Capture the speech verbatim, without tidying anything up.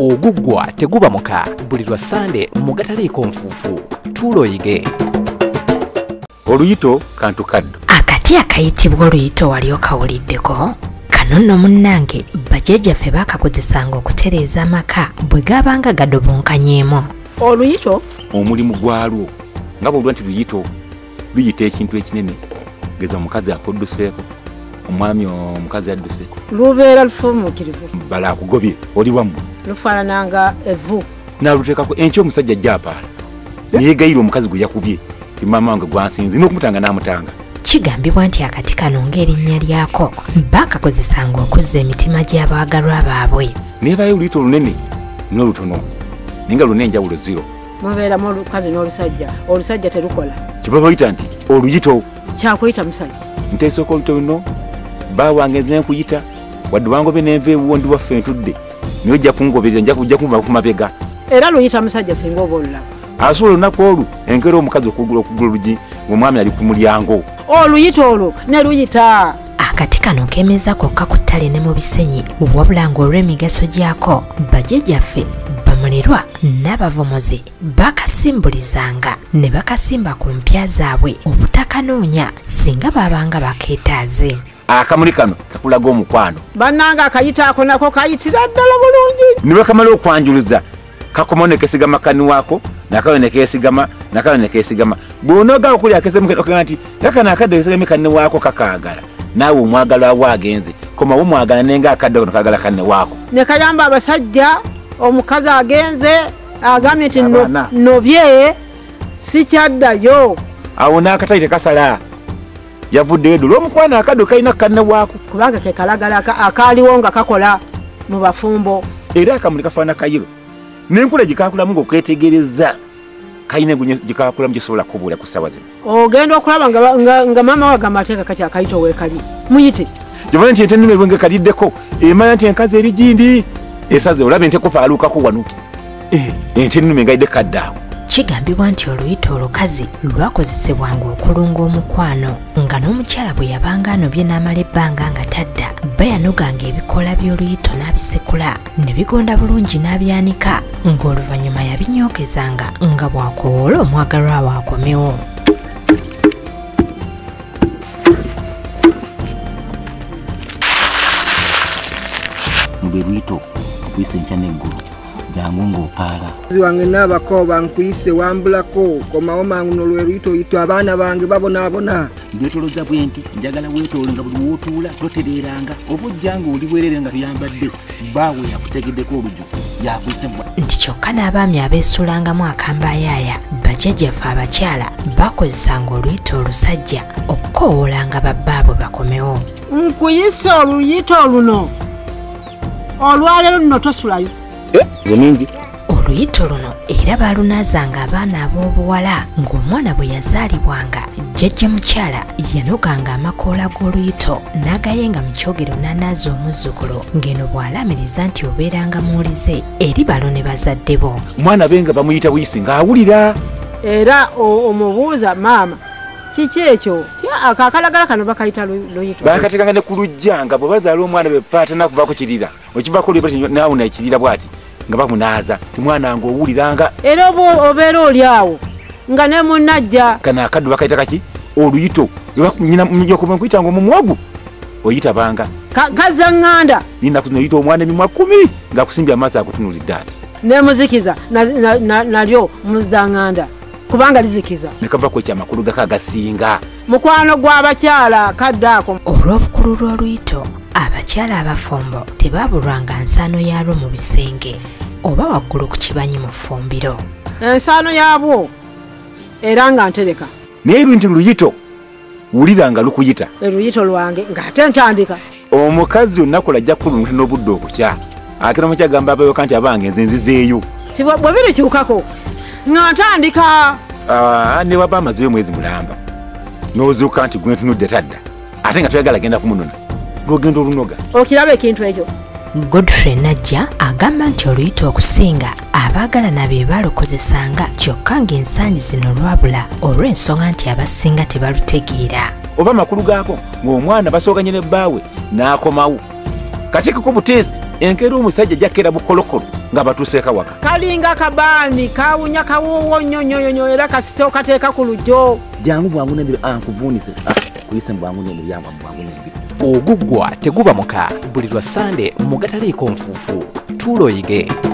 Oguggwa teguba muka buli lwa Sande mu Agataliiko nfuufu tuloyige. Oluyito kantu kaddo. Akati akayitibwa oluyito wali okawuliddeko? Kano nno munnange bajjajjaffe baakakozesanga okutereeza amaka bwe gabanga gadobonkanyeemu. Oluyito omulimu gwalwo nga bw'olwa nti luyito luyita ekintu ekinene geza omukazi akudduseeko omwami omukazi adduseeko lubeera lufuumukirivu bala akugobye oli wamu lufaanananga evvu n'aluteekako enkya omusajja ajja apaala neyeegayira omukazi gwe yakubye ti maama wange gwansinze n'okumutanga n'amutanga. Kigambibwa nti akati kano ng'erinnya lyako baakakozesanga okuzza emitima gy'abaagalwa baabwe. Neebayo oluyito olunene n'olutono naye nga luna enjawulo ziro. mubeeramu olukazi n'olusajja olusajja terukola kiva bayita nti oluyito kyakuyita musajja nteesooka oluyito luno baawange nze nkuyita wadde wangobe n'enva ewuwo ndi waffe ntudde naye ojja kungoberera nja kunva ku mabega era luyita musajja singa oba olulaba asobola olunaku olu enkera omukazi okugula okugula olugi ng'omwami ali ku mulyango oluyito olwo ne luyita. Akati kano keemeza kokka ku ttale ne mu bisenyi wabula ng'olw'emigaso gyako bajjajjaffe bamulerwa n'abavumuzi bakasimbulizanga ne bakasimba ku mpya zaabwe obutakanoonya singa baabanga bakeetaaze. Akamuli kano kakulaga omukwano bannanga akayita ako nako kayitira ddala bulungi ne bakamala okwanjuluza kakomawo ne kesigama kani waako nakawe ne keesigama nakawe ne keesigama bw'onoogawo okuli akesemukega nti kakano akadde kesigame kanne waako kakaagala naawe omwagala wa agenze komawo mwagala nenga akadde kono kaagala kanne waako ne kayamba abasajja omukazi agenze agambye nti nobye sikyaddayo awo n'akatali tekasala yavuddeyo ddu lw'omukwano akadde kalina kanne waako kubanga ke kalagala akaaliwo nga kakola mu bafumbo era akamuli kafaana kayiro n'enkula gikakulamu ng'oketegereza kalina egunye gikakulamu gisobola kubuula ku ssaawa zino ogenda okulaba nga, nga, nga maama wagamba ateeka kati akayito weekali muyite gyovana nti ente ennuma ebwenge kaliddeko emanya nti enkazi eri gindi esaze olabe ente kupaaluukako wano ente ennuma engalidde kaddaawo. Kigambibwa nti oluyito olukazi lwakozesebwanga okulunga omukwano nga n'omukyala bwe yabanga anobye n'amala ebbanga nga tadda bayanoganga ebikola by'oluyito n'abisekula ne bigonda bulungi n'abyanika ng'oluvannyuma yabinyookezanga nga bw'akowoola omwagalwa we akomewo. Lwe luyito okuyisa enkya n'eggulu jangu ng'opaala wange n'abako bankuyise wambulako komawo mangu nolwe luyito oyito abaana bange babonaabona ndwetoloza bwe nti njagala weetoole nga buli wootuula totereeranga oba ojjanga oli bwerere nga tuyambadde baawe yakutegeddeko oluju yakuyisebwa nti kyokka n'abaami abeesuulangamu akambayaaya bajjajjaffe abakyala bakozesanga oluyito olusajja okukoowoolanga babbaabwe bakomewo. nkuyise oluyito luno olwaleero luno tosulayo zeningi oluyito luno era baalunaazanga abaana ab'obuwala ng'omwana bwe yazaalibwanga jjajja mukyala yanoganga amakoola g'oluyito n'agayenga mu kyogero n'anaaza omuzzukulu ng'eno bw'alaamiriza nti obeeranga muwulize eri balo ne bazadde bo. omwana benga bamuyita buyisi ng'awulira era omubuuza maama kiki ekyo akakalagala kano bakayita luyito bakatekanga ne ku lujja nga bwe bazaala omwana bwe paata nakuvaako kirira okivako lwebati naawe nakirira bw'ati nga bamunaaza timwana nga owuliranga era obeera oli awo nga ne munnajja kana akaddu bakayita kaki oluyito nyinakuba nkuyitanga omumwogu oyitabanga kazaŋŋanda ninaku zino oyita omwana emimwa kumi ng'akusimbye amaaso akutunulidde ati nemuzikiza nalyo muzaŋŋanda kubanga lizikiza nekavako ekyamakulu gako agasinga mukwano gw'abakyala kadde ako. Olw'obukulu lw'oluyito abakyala abafumbo tebaabulwanga nsaano yaalwo mu bisenge oba waggulu ku kibanyi mu ffumbiro. Ensaano yaabwo era nga ntereka naye ebintu luyito wulira nga lukuyita oluyito lwange ng'ate ntandika omukazi olunaku lajja kulunti n'obudde okukya ate nomukyagamba abayoka nti abange nze nzizeeyo bwe birikyukako nga ntandika ne waba amazeyo mwezi mulamba n'ozuuka nti gwe ntunudde tadda ate nga toyagala genda kumunona ng'ogenda olunoga okiraba ekintu ekyo. Godfrey Najja agamba nti oluyito okusinga abaagalana be balukozesanga kyokka ng'ensangi zino lwabula olw'ensonga nti abasinga tebalutegeera oba amakulu gaako ng'omwana basooganye ne bbaawe n'akomawo kateekeko buteesi enkera omusajja jakera bukolokolo nga batuseeka waka kalinga kabaani kawunya kawuwo nnyo nnyo nnyo era kasite okateeka ku lujjo jangu bwangu n'embiro ankuvuunise kuyise bwangu n'embiro yamba bwangu n'embiro Oguggwa teguba muka buli lwa Sande mu Agataliiko nfuufu tulo yige